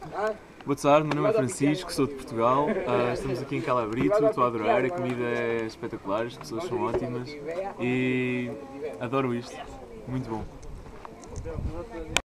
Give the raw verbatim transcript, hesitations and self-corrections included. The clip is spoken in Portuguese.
Boa tarde, meu nome é Francisco, sou de Portugal, uh, estamos aqui em Calabrito, estou a adorar, a comida é espetacular, as pessoas são ótimas e adoro isto, muito bom.